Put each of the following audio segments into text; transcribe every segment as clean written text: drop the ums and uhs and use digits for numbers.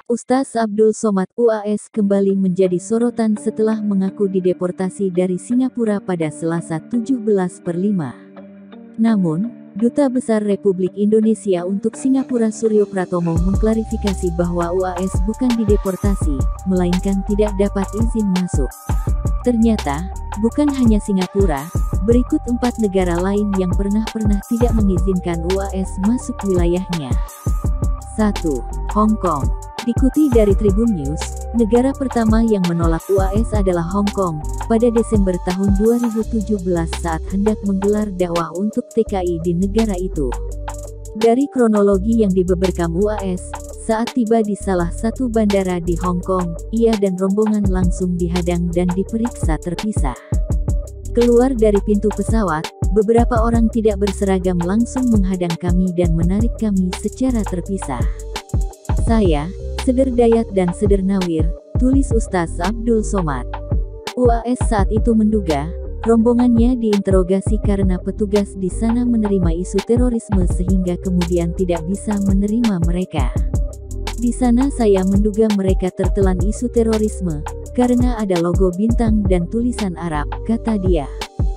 Ustaz Abdul Somad UAS kembali menjadi sorotan setelah mengaku dideportasi dari Singapura pada Selasa 17/5. Namun, Duta Besar Republik Indonesia untuk Singapura Suryo Pratomo mengklarifikasi bahwa UAS bukan dideportasi, melainkan tidak dapat izin masuk. Ternyata, bukan hanya Singapura, berikut 4 negara lain yang pernah tidak mengizinkan UAS masuk wilayahnya. 1. Hong Kong. Dikutip dari Tribun News, negara pertama yang menolak UAS adalah Hong Kong, pada Desember tahun 2017 saat hendak menggelar dakwah untuk TKI di negara itu. Dari kronologi yang dibeberkan UAS, saat tiba di salah satu bandara di Hong Kong, ia dan rombongan langsung dihadang dan diperiksa terpisah. Keluar dari pintu pesawat, beberapa orang tidak berseragam langsung menghadang kami dan menarik kami secara terpisah. Saya, Seder Dayat dan Seder Nawir, tulis Ustaz Abdul Somad. UAS saat itu menduga, rombongannya diinterogasi karena petugas di sana menerima isu terorisme sehingga kemudian tidak bisa menerima mereka. Di sana saya menduga mereka tertelan isu terorisme, karena ada logo bintang dan tulisan Arab, kata dia.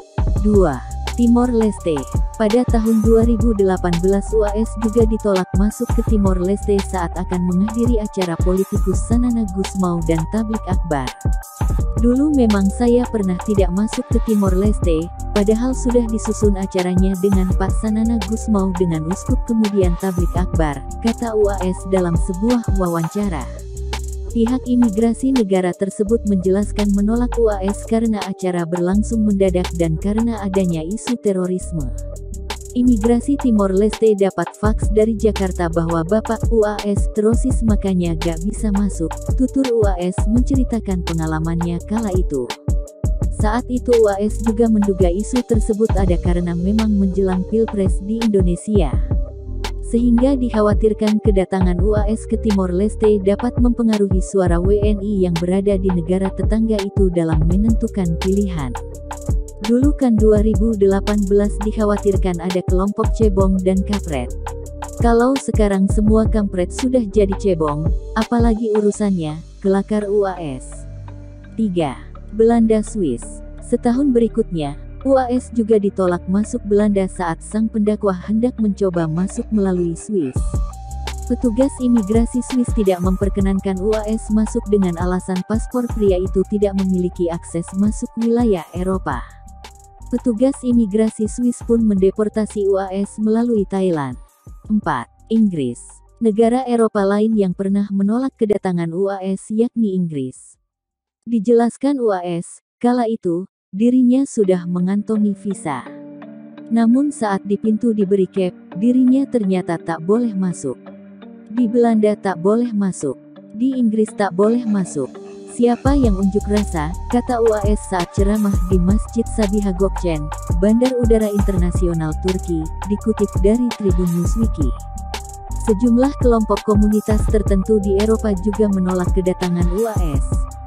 2. Timor Leste. Pada tahun 2018 UAS juga ditolak masuk ke Timor Leste saat akan menghadiri acara politikus Sanana Gusmao dan Tablik Akbar. Dulu memang saya pernah tidak masuk ke Timor Leste, padahal sudah disusun acaranya dengan Pak Sanana Gusmao dengan uskup kemudian Tablik Akbar, kata UAS dalam sebuah wawancara. Pihak imigrasi negara tersebut menjelaskan menolak UAS karena acara berlangsung mendadak dan karena adanya isu terorisme. Imigrasi Timor Leste dapat faks dari Jakarta bahwa Bapak UAS teroris makanya gak bisa masuk, tutur UAS menceritakan pengalamannya kala itu. Saat itu UAS juga menduga isu tersebut ada karena memang menjelang Pilpres di Indonesia. Sehingga dikhawatirkan kedatangan UAS ke Timor Leste dapat mempengaruhi suara WNI yang berada di negara tetangga itu dalam menentukan pilihan. Dulu kan 2018 dikhawatirkan ada kelompok cebong dan kampret. Kalau sekarang semua kampret sudah jadi cebong, apalagi urusannya, kelakar UAS. 3. Belanda Swiss. Setahun berikutnya, UAS juga ditolak masuk Belanda saat sang pendakwa hendak mencoba masuk melalui Swiss. Petugas imigrasi Swiss tidak memperkenankan UAS masuk dengan alasan paspor pria itu tidak memiliki akses masuk wilayah Eropa. Petugas imigrasi Swiss pun mendeportasi UAS melalui Thailand. 4. Inggris. Negara Eropa lain yang pernah menolak kedatangan UAS yakni Inggris. Dijelaskan UAS, kala itu, dirinya sudah mengantongi visa. Namun saat di pintu diberi cap, dirinya ternyata tak boleh masuk. Di Belanda tak boleh masuk. Di Inggris tak boleh masuk. Siapa yang unjuk rasa, kata UAS saat ceramah di Masjid Sabiha Gökçen, Bandar Udara Internasional Turki, dikutip dari Tribun Newswiki. Sejumlah kelompok komunitas tertentu di Eropa juga menolak kedatangan UAS.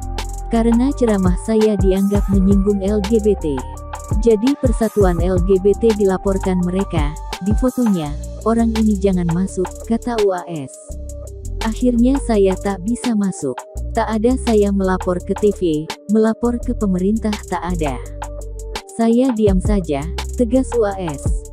Karena ceramah saya dianggap menyinggung LGBT. Jadi persatuan LGBT dilaporkan mereka, di fotonya, orang ini jangan masuk, kata UAS. Akhirnya saya tak bisa masuk. Tak ada saya melapor ke TV, melapor ke pemerintah tak ada. Saya diam saja, tegas UAS.